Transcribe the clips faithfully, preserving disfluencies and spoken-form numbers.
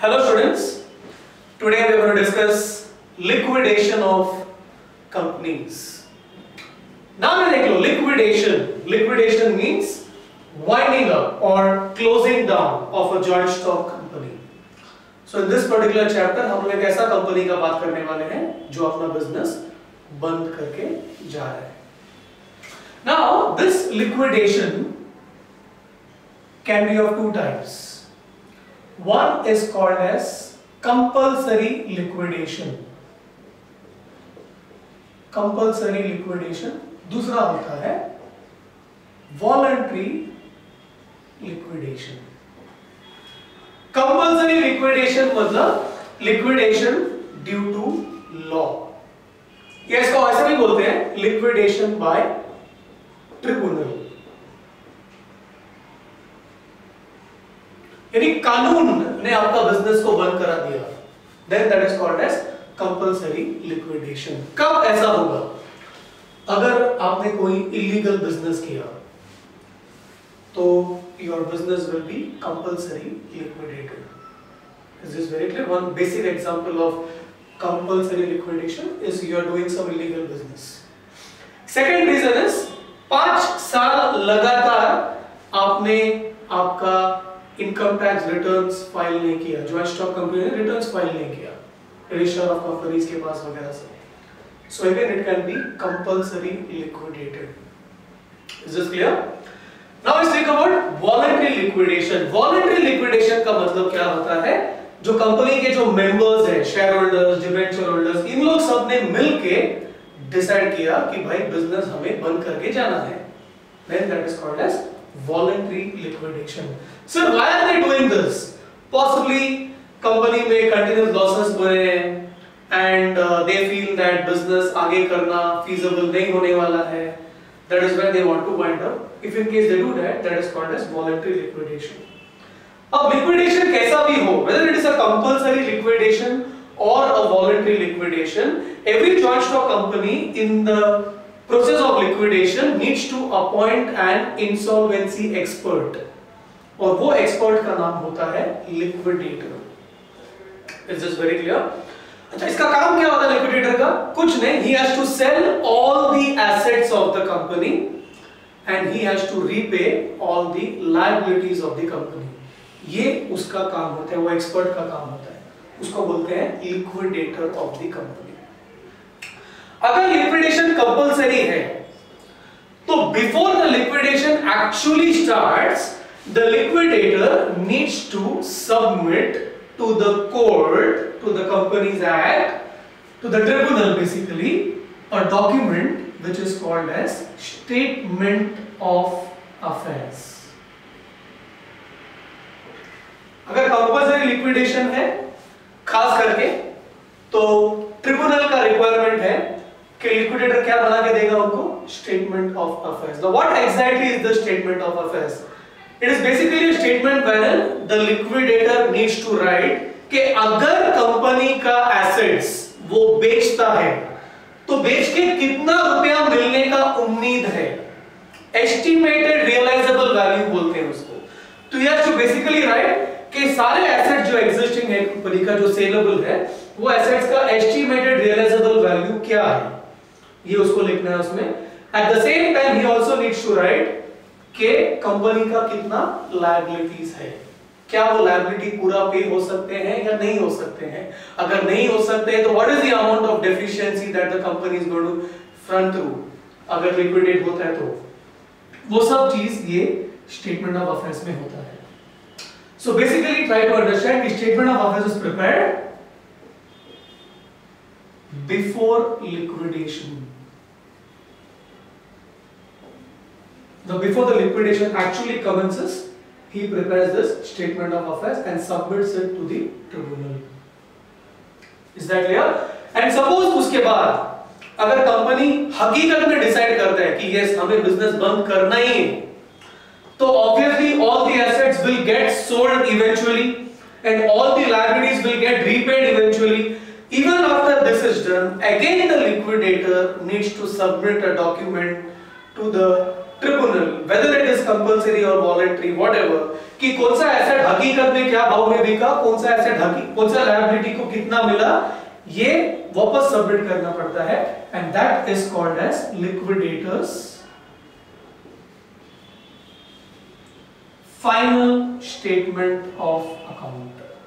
Hello students, today we are going to discuss liquidation of companies. Now liquidation, liquidation means winding up or closing down of a joint stock company. So in this particular chapter हम लोग एक ऐसा company का बात करने वाले हैं जो अपना बिजनेस बंद करके जा रहा है. Now this liquidation can be of two types. One is called as compulsory liquidation. Compulsory liquidation. दूसरा होता है voluntary liquidation. Compulsory liquidation मतलब liquidation due to law. ये इसको ऐसे भी बोलते हैं liquidation by tribunal. यानी कानून ने आपका बिजनेस को बंद करा दिया, then that is called as compulsory liquidation. कब ऐसा होगा? अगर आपने कोई इलीगल बिजनेस किया तो your business will be compulsory liquidated. Is this very clear? One basic example of compulsory liquidation is you are doing some illegal business. Second reason is पांच साल लगातार आपने आपका इनकम टैक्स रिटर्न्स फाइल नहीं किया, joint stock company ने returns file नहीं किया रजिस्टर ऑफ कंपनीज के पास वगैरह से. So again it can be compulsory liquidated. Is this clear? Now let's talk about voluntary liquidation. Voluntary liquidation का मतलब क्या होता है? जो कंपनी के जो मेंबर्स हैं, शेयर होल्डर्स, डिबेंचर होल्डर्स, इन लोग सब ने मिलके डिसाइड किया कि भाई बिजनेस हमें बंद करके जाना है. Then that is called as voluntary liquidation. Sir, why are they doing this? Possibly company में continuous losses बने हैं and uh, they feel that business आगे करना feasible नहीं होने वाला है. That is why they want to wind up. If in case they do that, that is called as voluntary liquidation. अब liquidation कैसा भी हो, whether it is a compulsory liquidation or a voluntary liquidation, every joint stock company in the process of liquidation needs to appoint an insolvency expert और वो expert का नाम होता है liquidator. Is this very clear? अच्छा, इसका काम क्या होता है liquidator का? कुछ नहीं, he has to sell all the assets of the company and he has to repay all the liabilities of the company. ये उसका काम होता है, वो expert का काम होता है, उसको बोलते हैं liquidator of the company. अगर लिक्विडेशन कंपलसरी है तो before the liquidation actually starts the liquidator needs to submit to the court, to the companies act, to the tribunal basically a document which is called as statement of affairs. अगर compulsory liquidation है खास करके तो tribunal का requirement है कि liquidator क्या बना के देगा उनको? Statement of affairs. Now what exactly is the statement of affairs? It is basically a statement wherein the liquidator needs to write कि अगर कंपनी का एसेट्स वो बेचता है तो बेच के कितना रुपया मिलने का उम्मीद है. एस्टिमेटेड रियलाइजेबल वैल्यू बोलते हैं उसको. तो you have to basically write कि सारे एसेट जो एग्जिस्टिंग है कंपनी का, जो सेलेबल है, वो एसेट्स का एस्टिमेटेड रियलाइजेबल वैल्यू क्या है, ये उसको लिखना है उसमें. एट द सेम टाइम ही आल्सो नीड्स टू राइट कि कंपनी का कितना लायबिलिटीज है, क्या वो लायबिलिटी पूरा पे हो सकते हैं या नहीं हो सकते हैं. अगर नहीं हो सकते हैं तो what is the amount of deficiency that the company is going to front through अगर लिक्विडेट होता है तो. वो सब चीज ये स्टेटमेंट ऑफ अफेयर्स में होता है. So basically try to understand the statement of affairs is prepared before liquidation. The before the liquidation actually commences, he prepares this statement of affairs and submits it to the tribunal. Is that clear? And suppose उसके बाद अगर company हकीकत में decide करता है कि yes हमें business बंद करना ही है, तो obviously all the assets will get sold eventually and all the liabilities will get repaid eventually. Even after this is done, again the liquidator needs to submit a document to the tribunal, whether it is compulsory or voluntary, whatever, कि कौन सा asset हकीकत में क्या भाव में बिका, कौन सा एसेट हकी कौन सा लायबिलिटी को कितना मिला, ये वापस सबमिट करना पड़ता है, and that is called as liquidators final statement of account.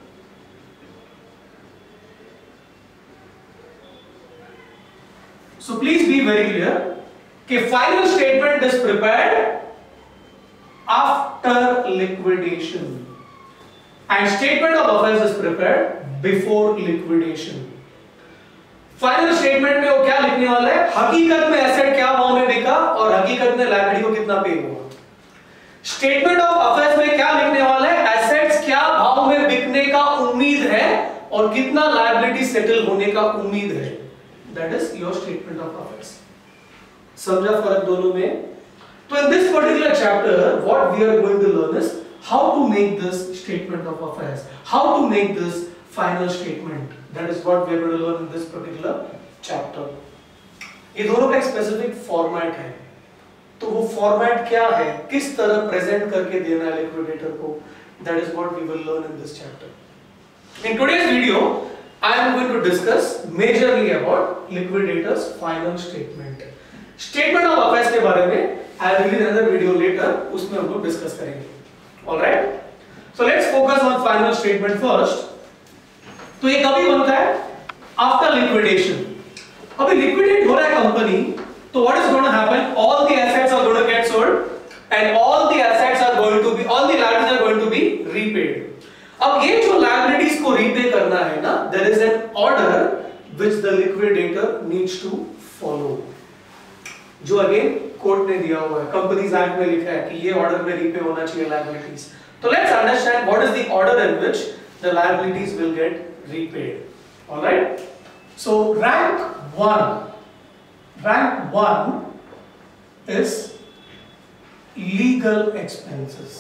So please be very clear कि final statement is prepared after liquidation and statement of affairs is prepared before liquidation. Final statement में वो क्या लिखने वाला है, हकीकत में asset क्या भाव में बिका और हकीकत में लायबिलिटी को कितना पे हुआ। स्टेटमेंट ऑफ अफेयर्स में क्या लिखने वाला है, एसेट्स क्या भाव में बिकने का उम्मीद है और कितना लायबिलिटी सेटल होने का उम्मीद है। That is your statement of affairs. समझा फर्क दोनों में? तो in this particular chapter what we are going to learn is how to make this statement of affairs, how to make this final statement. That is what we are going to learn in this particular chapter. ये दोनों का एक specific format है, तो वो format क्या है, किस तरह present करके देना है liquidator को, that is what we will learn in this chapter. In today's video, I am going to discuss majorly about liquidator's final statement. Statement of affairs के बारे में I will release another video later, उसमें हम लोग discuss करेंगे. All right? So let's focus on final statement first. तो ये कभी बनता है आफ्टर लिक्विडेशन। अभी लिक्विडेट हो रहा है कंपनी, तो what is going to happen, all the assets are going to get sold and all the assets are going to be all the liabilities are going to be repaid. अब ये जो liabilities को repay करना है ना, there is an order which the liquidator needs to follow, जो again court ने दिया हुआ है, कंपनीज एक्ट में लिखा है कि ये ऑर्डर में रीपे होना चाहिए लायबिलिटीज। तो let's understand what is the order in which the liabilities will get repaid. All right, so rank one rank one is legal expenses.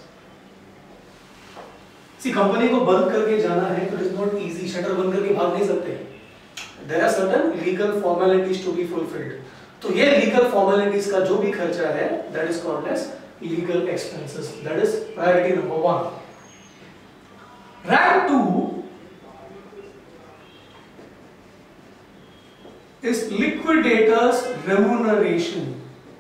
See, company को बंद करके जाना है तो it is not easy, shutter बंद करके भाग नहीं सकते, there are certain legal formalities to be fulfilled. तो ये legal formalities का जो भी खर्चा है that is called as legal expenses, that is priority number one. Rank two is liquidators remuneration.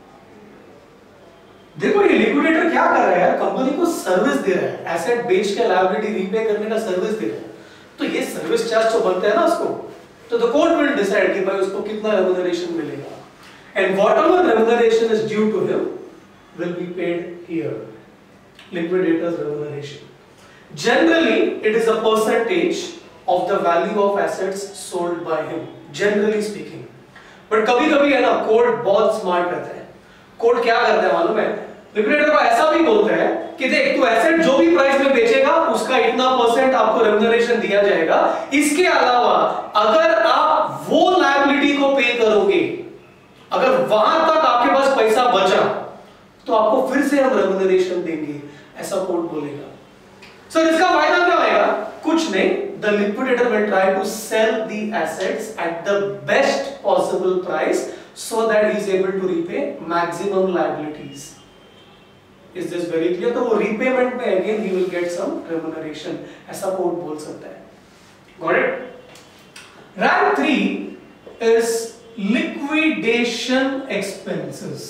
देखो ये लिक्विडेटर क्या कर रहा है, कंपनी को सर्विस दे रहा है, एसेट बेच के लायबिलिटी रीपे करने का सर्विस दे रहा है, तो ये सर्विस चार्ज तो बनता है ना उसको, तो द कोर्ट विल डिसाइड कि भाई उसको कितना रेम्यूनरेशन मिलेगा, and whatever remuneration is due to him will be paid here, liquidators remuneration. Generally, it is a percentage of the value of assets sold by him. Generally speaking, but कभी-कभी है ना, court बहुत smart रहता है। Court क्या करता है मालूम है, लिक्विडेटर को ऐसा भी बोलता है कि देख तू एसेट जो भी प्राइस में बेचेगा उसका इतना परसेंट आपको रेम्यूनरेशन दिया जाएगा, इसके अलावा अगर आप वो लायबिलिटी को पे करोगे, अगर वहां तक आपके पास पैसा बचा तो आपको फिर से हम रेम्यूनरेशन देंगे, ऐसा कोर्ट बोलेगा। सो so, इसका फायदा क्या होगा, कुछ नहीं, the liquidator will try to sell the assets at the best possible price so that he is able to repay maximum liabilities. Is this very clear? तो वो repayment में again he will get some remuneration, ऐसा court बोल सकता है। Got it? Rank three is liquidation expenses.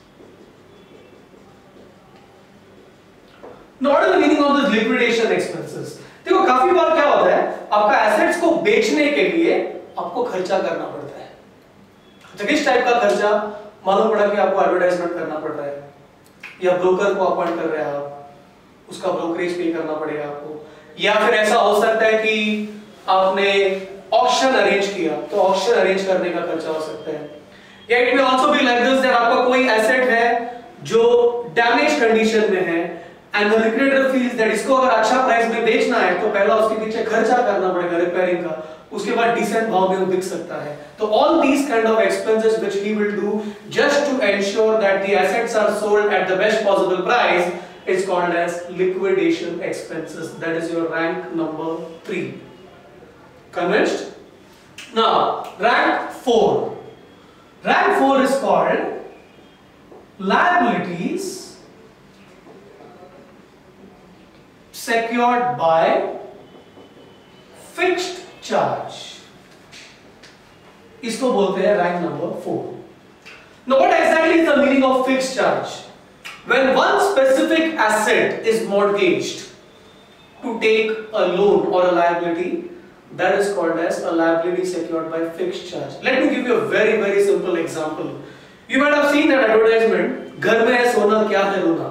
Now, what is the meaning of this liquidation expenses? देखो काफी बार क्या होता है, आपका एसेट्स को बेचने के लिए आपको खर्चा करना पड़ता है। तो किस टाइप का खर्चा, मालूम पड़ा कि आपको एडवर्टाइजमेंट करना पड़ रहा है, या ब्रोकर को अपॉइंट कर रहे हैं आप, उसका ब्रोकरेज पे करना पड़ेगा आपको, या फिर ऐसा हो सकता है कि आपने ऑक्शन अरेंज किया तो ऑक्शन अरेंज करने का खर्चा हो सकता है, या it may also be like this that आपका कोई एसेट है जो डैमेज कंडीशन में है and the liquidator feels that इसको अगर अच्छा प्राइस में बेचना है तो पहला उसके पीछे खर्चा करना पड़ेगा रिपेयरिंग का, उसके बाद डिसेंट भाव में वो बिक सकता है। तो all these kind of expenses which he will do just to ensure that the assets are sold at the best possible price is called as liquidation expenses. That is your rank number three. Convinced? Now rank four. Rank four is called liabilities secured by fixed charge, इसको बोलते हैं rank number four. Now what exactly is the meaning of fixed charge? When one specific asset is mortgaged to take a loan or a liability, that is called as a liability secured by fixed charge. Let me give you a very very simple example. You might have seen that advertisement, घर में है सोना क्या है रोना.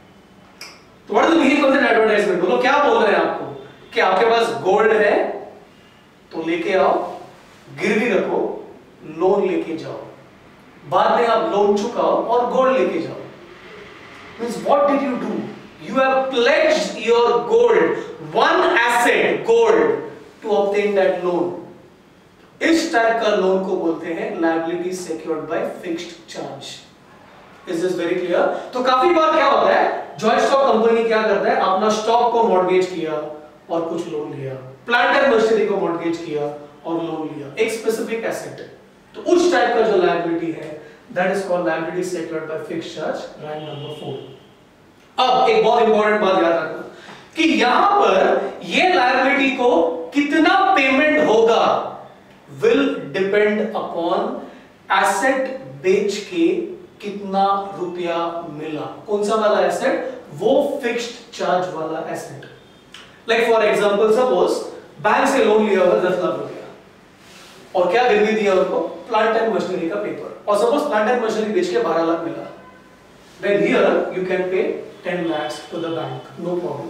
तो what is the meaning of that advertisement? बोलो क्या बोल रहे हैं आपको कि आपके पास गोल्ड है तो लेके आओ, गिरवी रखो, लोन लेके जाओ, बाद में आप लोन चुकाओ और गोल्ड लेके जाओ. Means what did you do? You have pledged your gold, one asset, gold, to obtain that loan. इस टाइप का लोन को बोलते हैं liability secured by fixed charge. Is this very clear? तो काफी बार क्या होता है, जॉइंट स्टॉक कंपनी क्या करता है, अपना स्टॉक को मॉर्गेज किया और कुछ लोन लिया, प्लांट एंड मशीनरी को मॉर्गेज किया और लोन लिया, एक स्पेसिफिक एसेट है. तो उस टाइप का जो लायबिलिटी है, that is called liability secured by fixed charge, rank number four. अब एक बहुत इंपॉर्टेंट बात याद रखना कि यहां पर ये लायबिलिटी को कितना पेमेंट होगा विल डिपेंड अपॉन एसेट बेच के कितना रुपया मिला. कौन सा वाला एसेट? वो फिक्स्ड चार्ज वाला asset. Like for example, suppose bank से लोन लिया हुआ दस लाख रुपया और क्या गिरवी दिया उनको? प्लांट एंड मशीनरी का पेपर. और सपोज प्लांट एंड मशीनरी बेच के बारह लाख मिला, then here you can pay ten lakhs to the bank, no problem.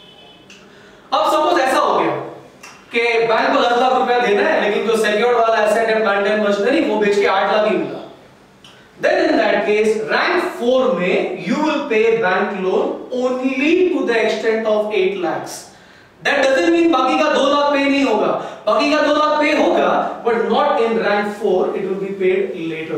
अब सपोज ऐसा हो गया कि बैंक को दस लाख रुपया देना है, लेकिन जो सिक्योर्ड वाला एसेट है प्लांट एंड मशीनरी, वो बेच के आठ लाख ही मिला. Then in that case, rank four में you will pay bank loan only to the extent of eight lakhs. That doesn't mean बाकी का दो लाख पे नहीं होगा. बाकी का दो लाख पे होगा, but not in rank four. It will be paid later.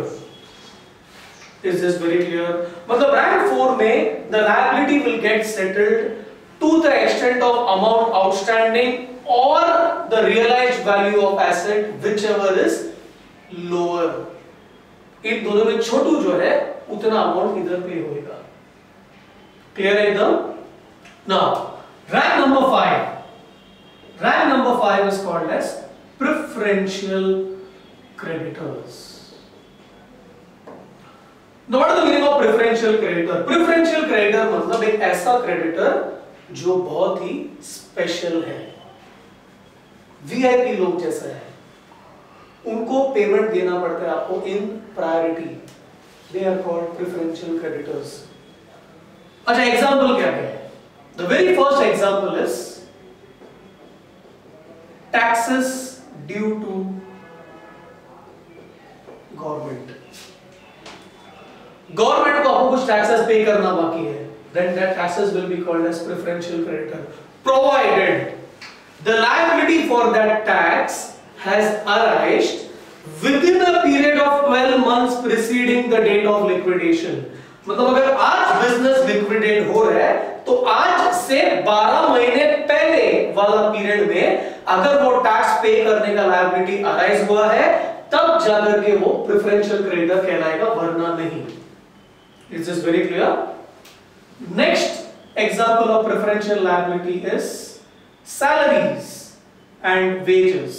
Is this very clear? मतलब rank four में the liability will get settled to the extent of amount outstanding or the realized value of asset, whichever is lower. इन दोनों में छोटू जो है उतना amount इधर पे होगा. क्लियर है एकदम? Now rank number five. Rank number five is called as preferential creditors. Now what is the meaning of preferential creditor? Preferential creditor मतलब एक ऐसा क्रेडिटर जो बहुत ही स्पेशल है, वीआईपी लोग जैसा है, उनको पेमेंट देना पड़ता है आपको in priority. They are called preferential creditors. अच्छा, एग्जांपल क्या है? The very first example is taxes due to government. Government को आपको कुछ टैक्सेस पे करना बाकी है, then that taxes will be called as preferential creditor, provided the liability for that tax has arisen within a period of twelve months preceding the date of liquidation. मतलब अगर आज business liquidate हो रहा है तो आज से बारह महीने पहले वाला पीरियड में अगर वो टैक्स पे करने का लायबिलिटी अराइज हुआ है, तब जाकर के वो प्रेफरेंशियल क्रेडिटर कहलाएगा, वरना नहीं. Is this very clear? Next example of preferential liability is salaries and wages.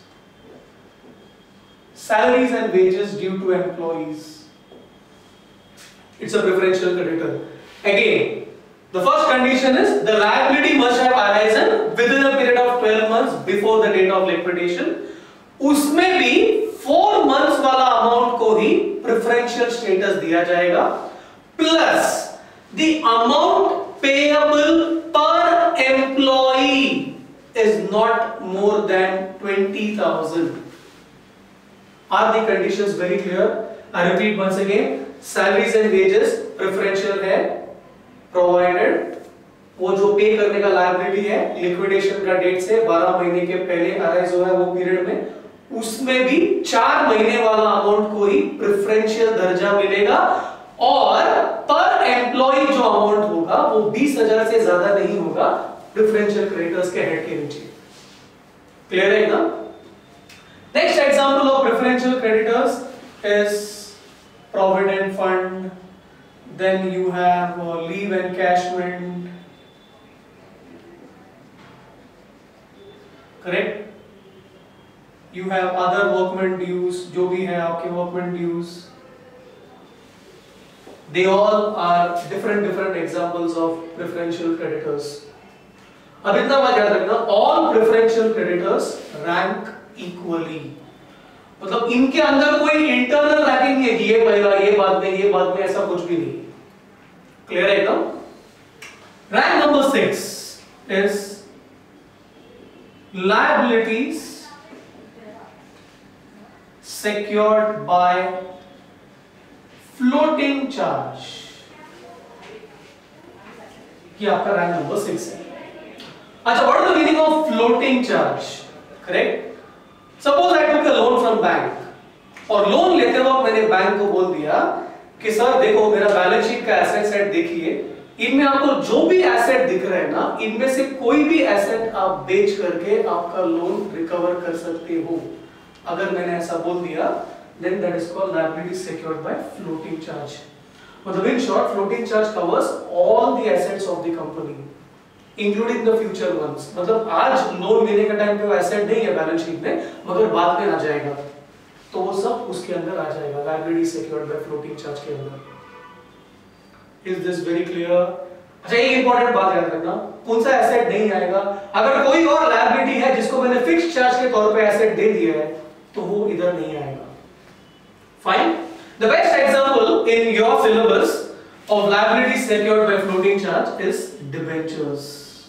Salaries and wages due to employees. It's a preferential creditor. Again, the first condition is the liability must have arisen within a period of twelve months before the date of liquidation. उसमें भी four months वाला amount को ही preferential status दिया जाएगा, plus the amount payable per employee is not more than twenty thousand. Are the conditions very clear? I repeat once again. Salaries and wages preferential है, provided वो जो पे करने का liability है liquidation का डेट से बारह महीने के पहले अराइज हुआ है वो पीरियड में, उसमें भी चार महीने वाला अमाउंट को ही प्रेफरेंशियल दर्जा मिलेगा, और पर एम्प्लॉय जो अमाउंट होगा वो बीस हजार से ज्यादा नहीं होगा प्रेफरेंशियल क्रेडिटर्स के हेड के नीचे. क्लियर है ना? Next example of preferential creditors is provident fund, then you have uh, leave encashment, correct? You have other workman dues, जो भी है आपके workman dues. They all are different different examples of preferential creditors. अब इतना बात याद रखना, all preferential creditors rank equally. मतलब इनके अंदर कोई internal ranking नहीं है कि ये पहला, ये बाद में, ये बाद में, ऐसा कुछ भी नहीं. Clear है एकदम? Rank number six is liabilities secured by floating charge. ये आपका रैंक नंबर सिक्स है. अच्छा, what is the meaning of floating charge? Correct? Suppose I took a loan from bank और लोन लेते वक्त मैंने बैंक को बोल दिया कि सर देखो मेरा बैलेंस शीट का एसेट साइड देखिए, इनमें आपको जो भी एसेट दिख रहा है ना, इनमें से कोई भी एसेट आप बेच करके आपका लोन रिकवर कर सकते हो. अगर मैंने ऐसा बोल दिया, then that is called liability secured by floating charge. मतलब in short, floating charge covers all the assets of the company, including the future ones. मतलब आज लोन लेने का टाइम पे वो एसेट नहीं है बैलेंस शीट में, मगर बाद में आ जाएगा, तो वो सब उसके अंदर आ जाएगा, liability secured by floating charge के अंदर. Is this very clear? अच्छा, एक इंपॉर्टेंट बात याद रखना, कौन सा एसेट नहीं आएगा? अगर कोई और लायबिलिटी है जिसको मैंने फिक्स्ड चार्ज के तौर पे एसेट दे दिया है, तो वो इधर नहीं आएगा. Fine. The best example in your syllabus of liability secured by floating charge is debentures.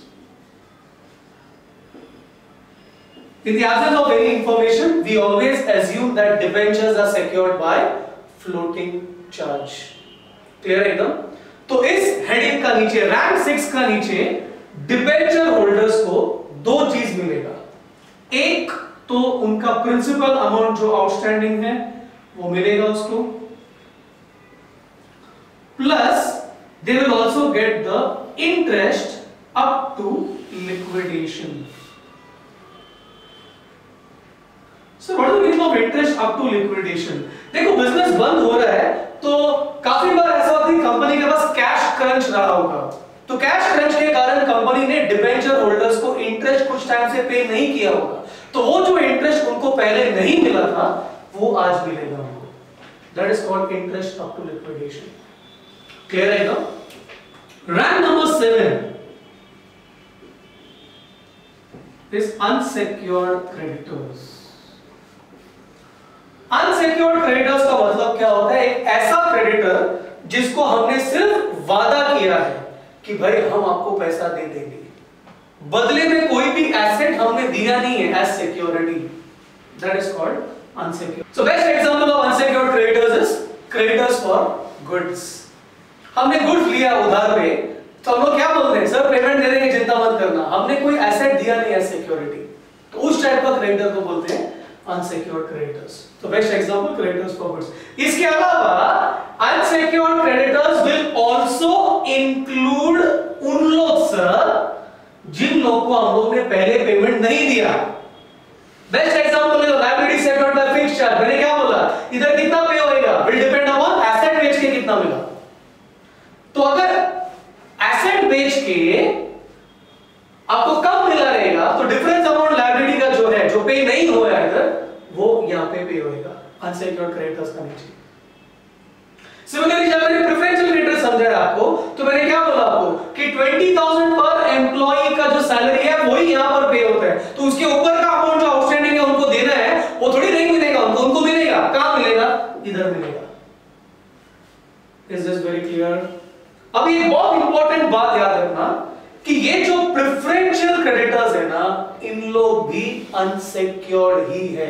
In the absence of any information, we always assume that debentures are secured by floating charge. Clear एकदम? तो इस heading का नीचे, rank six का नीचे, debenture holders को दो चीज मिलेगा. एक तो उनका प्रिंसिपल अमाउंट जो आउटस्टैंडिंग है वो मिलेगा उसको, plus they will also get the interest up to liquidation. Sir what is the meaning of interest up to liquidation? देखो बिजनेस बंद हो रहा है तो काफी बार ऐसा होता है कंपनी के पास कैश क्रंच रहा होगा, तो कैश क्रंच के कारण कंपनी ने डिबेंचर होल्डर्स को इंटरेस्ट कुछ टाइम से पे नहीं किया होगा, तो वो जो इंटरेस्ट उनको पहले नहीं मिला था वो आज मिलेगा उनको. That is called interest up to liquidation. Clear है ना? Rank number seven is unsecured creditors. Unsecured creditors का मतलब क्या होता है? एक ऐसा क्रेडिटर जिसको हमने सिर्फ वादा किया है कि भाई हम आपको पैसा दे देंगे, बदले में कोई भी एसेट हमने दिया नहीं है as security. That is called unsecured. So best example of unsecured creditors is creditors for goods. हमने गुड्स लिया उधार पे, तो हम लोग क्या बोलते हैं? सर पेमेंट दे देंगे, चिंता मत करना. हमने कोई एसेट दिया नहीं एज सिक्योरिटी, तो उस टाइप का क्रेडिटर को बोलते हैं अनसेक्योर्ड क्रेडिटर्स. तो best example creditors for goods. इसके अलावा unsecured creditors will also include उन लोग सर जिन लोग को हम लोग ने पहले पेमेंट नहीं दिया. बेस्ट एग्जांपल है liability secured by fixed charge. मैंने क्या बोला? इधर कितना पे होएगा विल डिपेंड अपॉन एसेट बेच के कितना मिला. तो अगर एसेट बेच के आपको कम मिला रहेगा तो डिफरेंस अमाउंट लायबिलिटी का जो है, जो पे नहीं हुआ है इधर, वो यहां पे पे होएगा अनसेक्योर्ड क्रेडिटर्स का नीचे. सिमिलरली जब मैंने प्रेफरेंशियल क्रेडिटर समझाया आपको, तो मैंने क्या बोला आपको कि ट्वेंटी थाउजेंड पर एम्प्लॉय का जो सैलरी है वही यहां पर पे होता है, तो उसके ऊपर का अमाउंट जो आउटस्टैंडिंग है उनको देना है, वो थोड़ी नहीं मिलेगा उनको, उनको मिलेगा. कहां मिलेगा? इधर मिलेगा. Is this very clear? अब ये बहुत इंपॉर्टेंट बात याद रखना कि ये जो प्रेफरेंशियल क्रेडिटर्स है ना, इन लोग भी अनसेक्योर्ड ही है.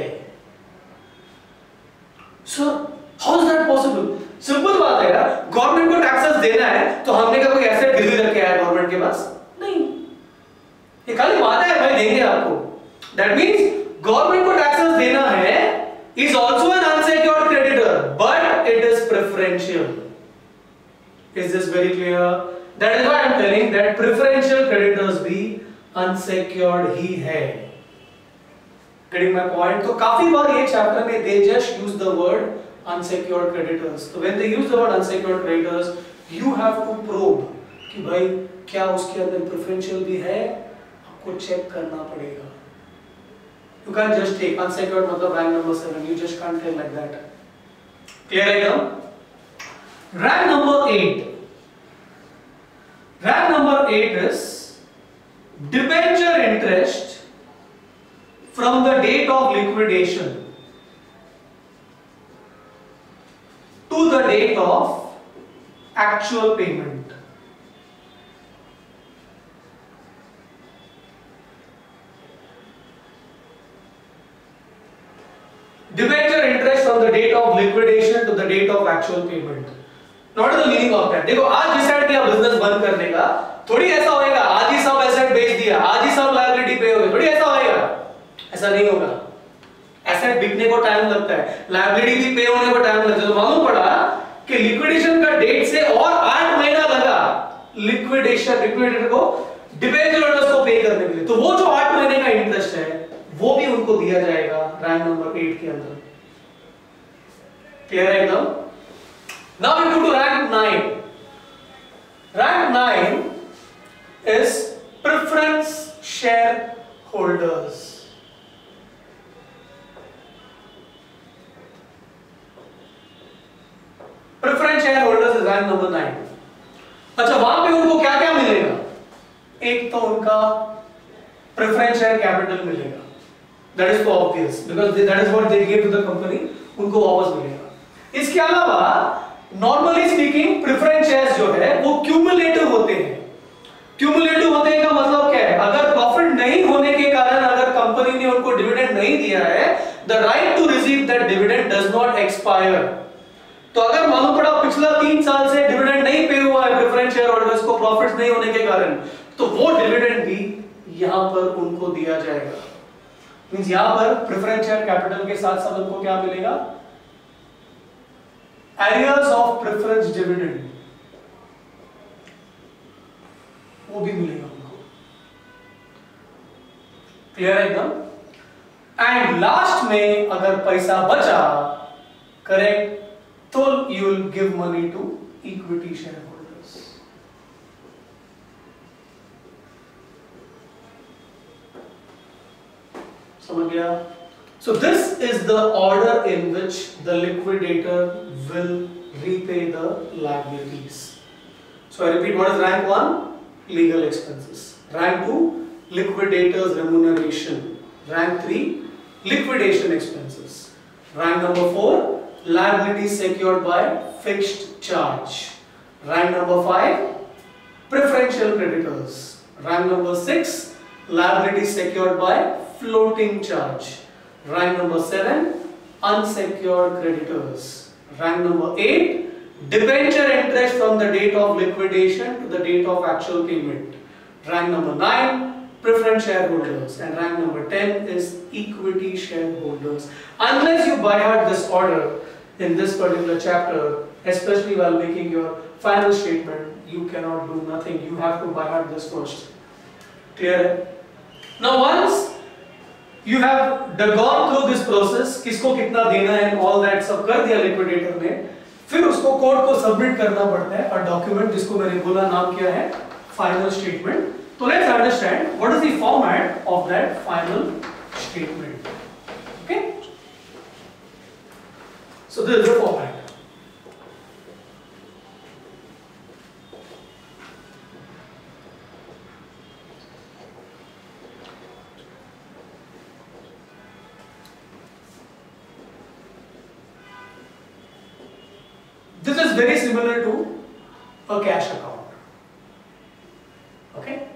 Sir how is that possible? Simple बात है यार, गवर्नमेंट को टैक्सेस देना है तो हमने क्या कोई एसेट गिरवी रखे है गवर्नमेंट के पास? नहीं, ये खाली वादा है भाई देंगे आपको. दैट मींस गवर्नमेंट को टैक्सेस देना है is also an unsecured creditor, but it is preferential. Is this very clear? That is why I am telling that preferential creditors भी unsecured ही है. Getting my point? तो काफी बार ये चैप्टर में they just use the word unsecured creditors. So when they use the word unsecured creditors, you have to probe कि भाई क्या उसके अंदर प्रेफरेंशियल भी है, आपको चेक करना पड़ेगा. You can't just take unsecured मतलब rank number seven, you just can't tell like that. Clear item? Rank number eight. Rank number eight is debenture interest from the date of liquidation to the date of actual payment. Debenture interest from the date of liquidation to the date of actual payment. What is the meaning of that? देखो आज decide किया business बंद करने का, थोड़ी ऐसा होएगा आज ही सब एसेट बेच दिया, आज ही सब लायबिलिटी पे हो गई, थोड़ी ऐसा होएगा, ऐसा नहीं होगा. एसेट बिकने को टाइम लगता है, लायबिलिटी भी पे होने को टाइम लगता है. तो मालूम पड़ा कि लिक्विडेशन का डेट से और आठ महीना लगा लिक्विडेशन लिक्विडेटर को डिबेंचर होल्डर्स को पे करने के लिए. तो वो जो आठ महीने का इंटरेस्ट है वो भी उनको दिया जाएगा रैंक नंबर एट के अंदर. क्लियर है एकदम? Now we go to rank nine. Rank nine is preference shareholders. Preference shareholders is rank number nine. अच्छा वहां पे उनको क्या क्या मिलेगा? एक तो उनका preference share capital मिलेगा. That is so obvious because they, that is what they gave to the company. उनको वापस मिलेगा. इसके अलावा नॉर्मली स्पीकिंग प्रेफरेंस शेयर्स जो है वो क्यूमुलेटिव होते हैं. क्यूमुलेटिव होने का मतलब क्या है? अगर प्रॉफिट नहीं होने के कारण अगर कंपनी ने उनको डिविडेंड नहीं दिया है, the right to receive that dividend does not expire. तो अगर मालूम पड़ा पिछला तीन साल से डिविडेंड नहीं पे हुआ है प्रेफरेंस शेयर होल्डर्स को प्रॉफिट्स नहीं होने के कारण, तो वो डिविडेंड भी यहां पर उनको दिया जाएगा. मींस यहां पर प्रेफरेंस शेयर कैपिटल के साथ साथ उनको क्या मिलेगा? Arrears of preference dividend वो भी मिलेगा उनको. क्लियर है एकदम? एंड लास्ट में अगर पैसा बचा, करेक्ट, तो you will give money to equity share holders. समझ गया? So this is the order in which the liquidator will repay the liabilities. So I repeat, what is rank one? Legal expenses. Rank two, liquidator's remuneration. Rank three, liquidation expenses. Rank number four, liabilities secured by fixed charge. Rank number five, preferential creditors. Rank number six, liabilities secured by floating charge. Rank number seven, unsecured creditors. Rank number eight, debenture interest from the date of liquidation to the date of actual payment. Rank number nine, preference shareholders. And rank number ten is equity shareholders. Unless you by heart this order in this particular chapter, especially while making your final statement, you cannot do nothing. You have to by heart this first. Clear? Now once you have gone through this process, किसको कितना देना है all that सब कर दिया liquidator ने, फिर उसको कोर्ट को सबमिट करना पड़ता है और डॉक्यूमेंट जिसको मैंने बोला नाम क्या है, फाइनल स्टेटमेंट. तो let's understand what is the format of that final statement. Okay, so this is the format. This is very similar to a cash account. Okay?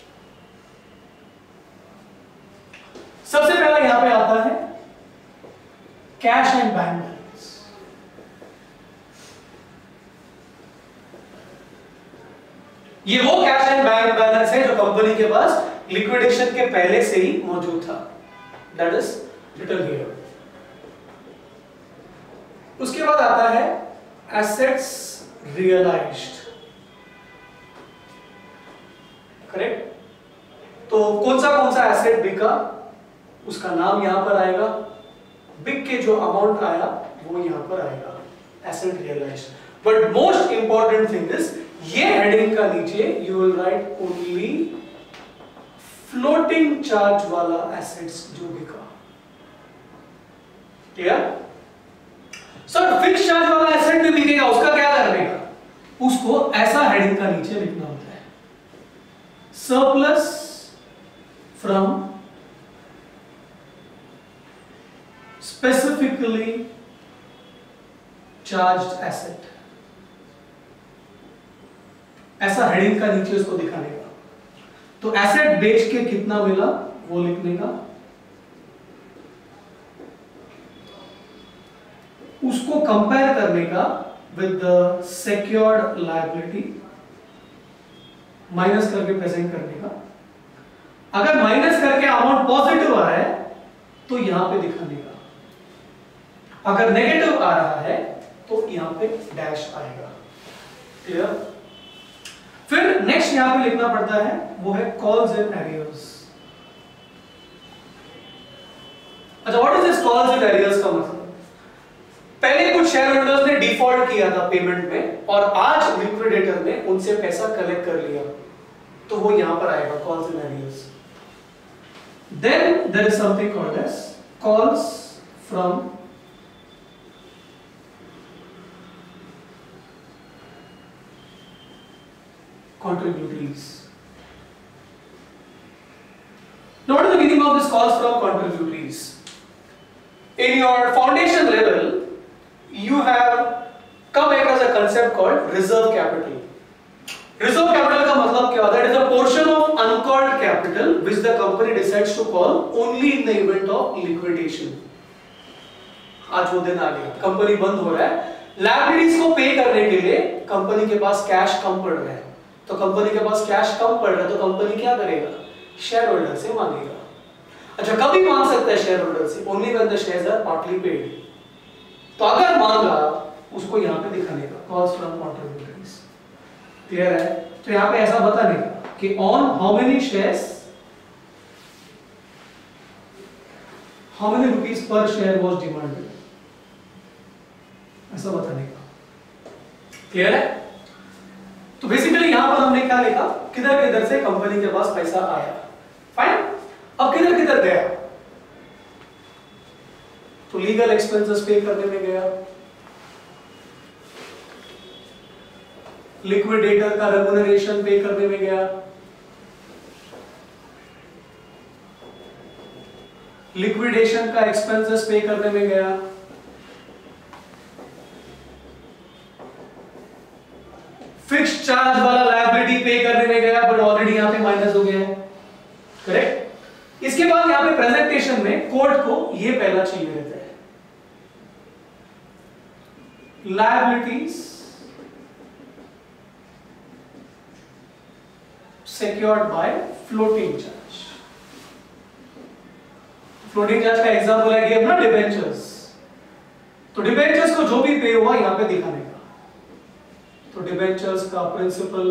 सबसे पहला यहां पे आता है कैश एंड बैंक बैलेंस. ये वो cash and bank balance है जो कंपनी के पास लिक्विडेशन के पहले से ही मौजूद था. That is written here. उसके बाद आता है assets realized. करेक्ट? तो कौन सा कौन सा एसेट बिका उसका नाम यहां पर आएगा, बिक के जो अमाउंट आया वो यहां पर आएगा, asset realised. But most important thing is ये हेडिंग का नीचे you will write only floating charge वाला एसेट्स जो बिका। क्लियर? सर फिक्स चार्ज वाला एसेट भी बिकेगा, उसका क्या करने का? उसको ऐसा हेडिंग का नीचे लिखना होता है, surplus from specifically charged asset, ऐसा हेडिंग का नीचे उसको दिखाने का। तो एसेट बेच के कितना मिला वो लिखने का, उसको कंपेयर करने का with the secured liability, minus करके प्रेजेंट करने का। अगर माइनस करके अमाउंट पॉजिटिव आ रहा है तो यहां पे दिखाने का, अगर नेगेटिव आ रहा है तो यहां पे डैश आएगा। क्लियर? फिर नेक्स्ट यहां पे लिखना पड़ता है वो है कॉल्स एंड एरियर्स। अच्छा, what is this calls and arrears का मतलब? पहले कुछ शेयर होल्डर्स ने डिफॉल्ट किया था पेमेंट में और आज लिक्विडेटर ने उनसे पैसा कलेक्ट कर लिया, तो वो यहां पर आएगा calls and arrears. Then there is something called as calls from contributories. Now what is the meaning of this calls from contributories? In your foundation level you have come across a concept called reserve capital. Reserve capital का मतलब क्या होता है? It is a portion of uncalled capital which the company decides to call only in the event of liquidation. आज वो दिन आ गया, company बंद हो रहा है, लायबिलिटीज को पे करने के लिए कंपनी के पास कैश कम पड़ रहा है, तो कंपनी के पास कैश कम पड़ रहा है तो कंपनी क्या करेगा? शेयर होल्डर से मांगेगा। अच्छा, कभी मांग सकता है शेयर होल्डर से? Only when the shares are partly paid. तो अगर मांगा उसको यहां पे दिखाने का कॉल्स फ्रॉम कंट्रीब्यूटरीज। क्लियर है? तो यहां पे ऐसा बताने का कि on how many shares, how many rupees per share was demanded, ऐसा बताने का। क्लियर है? तो बेसिकली यहां पर हमने क्या लिखा, किधर किधर से कंपनी के पास पैसा आया। फाइन। अब किधर किधर गया? तो लीगल एक्सपेंसेस पे करने में गया, लिक्विडेटर का रेम्यूनरेशन पे करने में गया, लिक्विडेशन का एक्सपेंसेस पे करने में गया, फिक्स्ड चार्ज वाला लायबिलिटी पे करने में गया, बट ऑलरेडी यहां पे माइनस हो गया है। करेक्ट? इसके बाद यहां पे प्रेजेंटेशन में कोर्ट को ये पहला चाहिए रहता है, liabilities secured by floating charge। Floating charge का एग्जांपल है कि अपना डिबेंचर्स, तो डिबेंचर्स को जो भी पे हुआ यहां पे दिखाने का। तो डिबेंचर्स का प्रिंसिपल,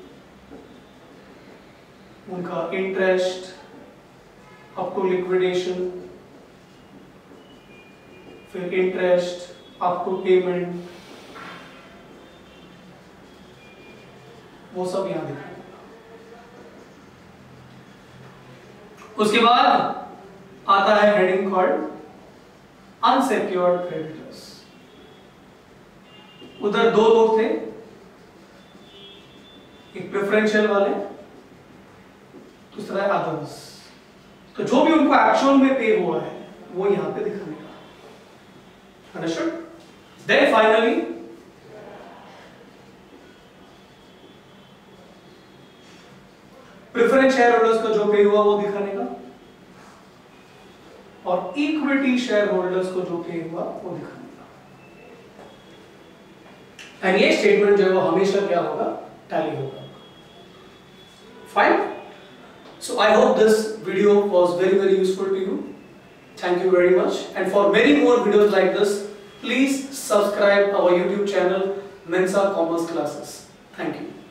उनका इंटरेस्ट अप टू लिक्विडेशन, फिर इंटरेस्ट अप टू पेमेंट, वो सब यहां दिखाएंगे। उसके बाद आता है हेडिंग कॉल्ड अनसेक्योर्ड क्रेडिटर्स। उधर दो लोग थे, एक प्रेफरेंशियल वाले, दूसरा है अदर्स। तो जो भी उनको एक्चुअल में पे हुआ है वो यहां पे दिखाने का। Understood? Then finally preference share holders का जो पे हुआ वो दिखाने का, और इक्विटी शेयर होल्डर्स को जो पे हुआ वो दिखाने का। एंड ये स्टेटमेंट जो है वो हमेशा क्या होगा? टैली होगा। Fine. So I hope this video was very very useful to you. Thank you very much, and for many more videos like this please subscribe our YouTube channel Mensa Commerce Classes. Thank you.